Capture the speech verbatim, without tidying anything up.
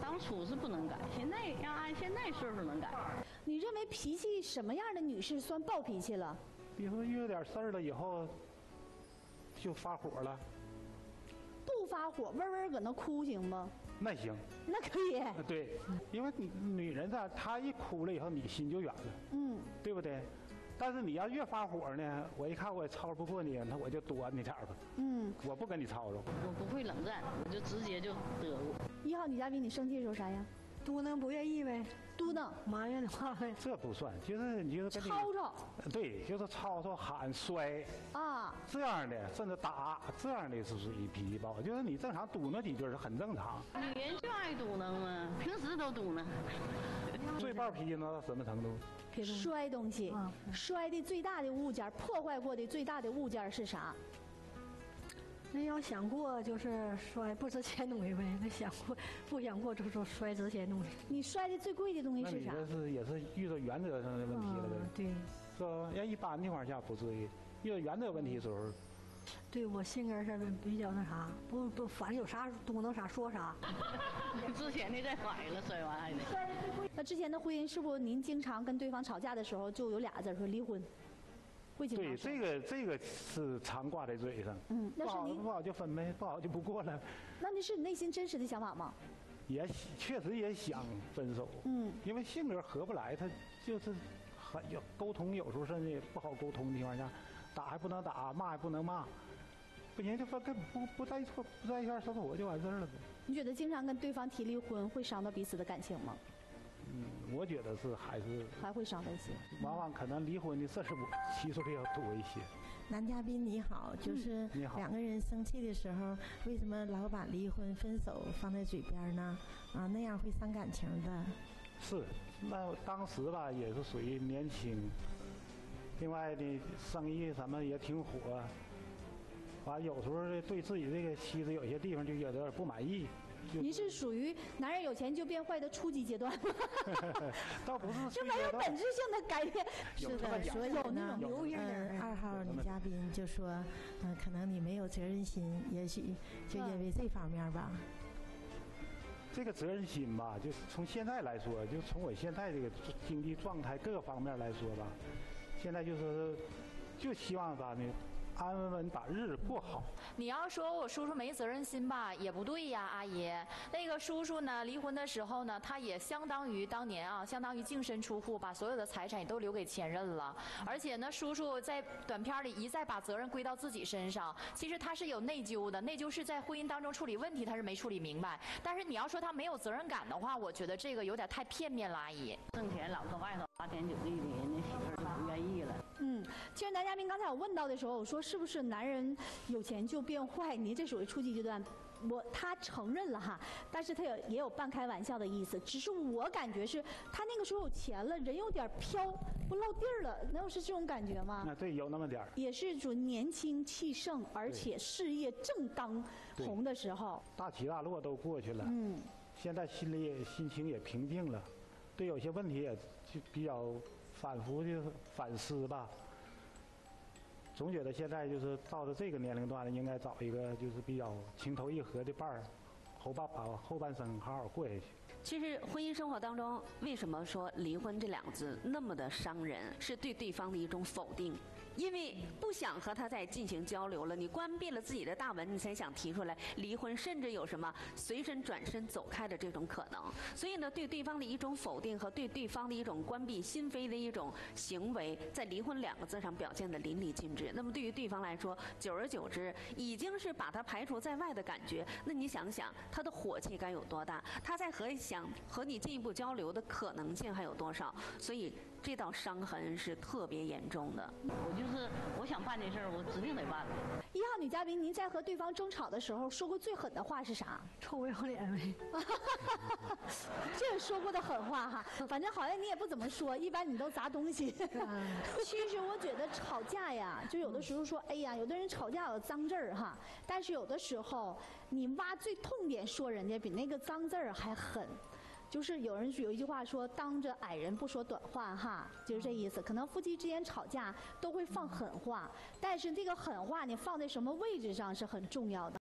当初是不能改，现在要按现在岁数能改。 你认为脾气什么样的女士算暴脾气了？ 比如说遇到点事儿了以后就发火了。 不发火，温温搁那哭行吗？ 那行， 那可以。 对，因为女人她她一哭了以后，你心就远了，嗯，对不对？但是你要越发火呢，我一看我也吵不过你，那我就躲你点儿吧，嗯，我不跟你吵吵。 我不会冷战，我就直接就得过。 一号女嘉宾，你生气的时候啥呀？ 嘟囔不愿意呗， 嘟囔埋怨的话呗。 这不算，就是你就是跟你吵吵， 对，就是吵吵喊摔啊， 这样的，甚至打这样的是属于脾气暴，就是你正常嘟囔几句是很正常。 女人就爱嘟囔嘛，平时都嘟囔。 最暴脾气能到什么程度？ 摔东西，嗯、摔的最大的物件，破坏过的最大的物件是啥？ 那要想过就是摔不值钱东西呗，那想过不想过就是说摔值钱东西。 你摔的最贵的东西是啥？ 那你这是也是遇到原则上的问题了呗？ 嗯、对， 是吧？要一般情况下不至于，遇到原则问题的时候。 对我性格上面比较那啥，不不，反正有啥嘟囔啥说啥。 之前的再怀了，摔完还得。 那之前的婚姻是不是您经常跟对方吵架的时候就有俩字说离婚？会经常对，这个这个是常挂在嘴上。嗯，那是你不好就分呗，不好就不过了。 那那是你内心真实的想法吗？ 也确实也想分手。嗯，因为性格合不来，他就是很有沟通，有时候甚至不好沟通的情况下，打还不能打，骂还不能骂。不行就分，跟不不在一块不在一块生活就完事儿了呗。 你觉得经常跟对方提离婚会伤到彼此的感情吗？ 嗯，我觉得是还是还会伤到一些。 往往可能离婚的这是我起诉的要多一些。 男嘉宾你好，就是两个人生气的时候，为什么老把离婚分手放在嘴边呢？啊，那样会伤感情的。 是，那当时吧也是属于年轻，另外的生意什么也挺火。完，有时候对自己这个妻子有些地方就有点不满意。 您是属于男人有钱就变坏的初级阶段吗？ 倒不是， 就没有本质性的改变。 是的，所以呢，嗯，二号女嘉宾就说，嗯，可能你没有责任心，也许就因为这方面吧。 这个责任心吧，就从现在来说，就从我现在这个经济状态各个方面来说吧，现在就是就希望把那。安稳稳把日子过好。 你要说我叔叔没责任心吧，也不对呀，阿姨。那个叔叔呢，离婚的时候呢，他也相当于当年啊，相当于净身出户，把所有的财产也都留给前任了。而且呢，叔叔在短片里一再把责任归到自己身上。其实他是有内疚的，内疚是在婚姻当中处理问题，他是没处理明白。但是你要说他没有责任感的话，我觉得这个有点太片面了，阿姨。 挣钱老搁外头花天酒地的，人家媳妇儿就不愿意了。 嗯，其实男嘉宾刚才我问到的时候，我说是不是男人有钱就变坏？您这属于初级阶段，我他承认了哈，但是他有也有半开玩笑的意思。只是我感觉是他那个时候有钱了，人有点飘不落地儿了，能有是这种感觉吗？ 啊，对，有那么点儿。 也是属年轻气盛，而且事业正当红的时候， 大起大落都过去了。嗯，现在心里也心情也平静了，对有些问题也就比较反复的反思吧。总觉得现在就是到了这个年龄段了，应该找一个就是比较情投意合的伴儿，后半把后半生好好过下去。 其实婚姻生活当中，为什么说离婚这两个字那么的伤人，是对对方的一种否定。因为不想和他再进行交流了，你关闭了自己的大门，你才想提出来离婚，甚至有什么随身转身走开的这种可能。所以呢，对对方的一种否定和对对方的一种关闭心扉的一种行为，在离婚两个字上表现得淋漓尽致。那么对于对方来说，久而久之已经是把他排除在外的感觉。那你想想，他的火气该有多大？他在和想和你进一步交流的可能性还有多少？所以这道伤痕是特别严重的。 我就是我想办这事儿，我指定得办。 一号女嘉宾，您在和对方争吵的时候说过最狠的话是啥？ 臭不要脸呗。 这个说过的狠话哈，反正好像你也不怎么说，一般你都砸东西。其实我觉得吵架呀，就有的时候说，哎呀，有的人吵架有脏字儿哈，但是有的时候你挖最痛点说人家，比那个脏字儿还狠。就是有人有一句话说，当着矮人不说短话哈，就是这意思。可能夫妻之间吵架都会放狠话，但是这个狠话你放在什么位置上是很重要的。